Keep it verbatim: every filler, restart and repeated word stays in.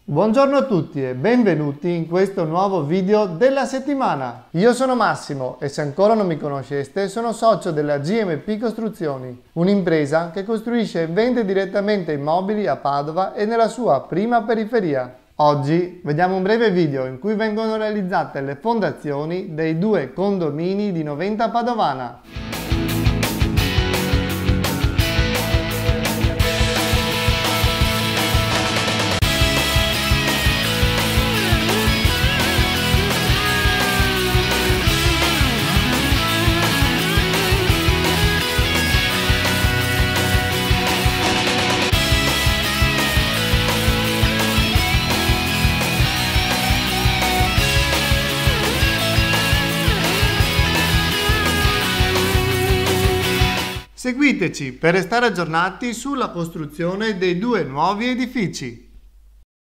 Buongiorno a tutti e benvenuti in questo nuovo video della settimana. Io sono Massimo e se ancora non mi conosceste sono socio della G M P Costruzioni, un'impresa che costruisce e vende direttamente immobili a Padova e nella sua prima periferia. Oggi vediamo un breve video in cui vengono realizzate le fondazioni dei due condomini di Noventa Padovana. Seguiteci per restare aggiornati sulla costruzione dei due nuovi edifici.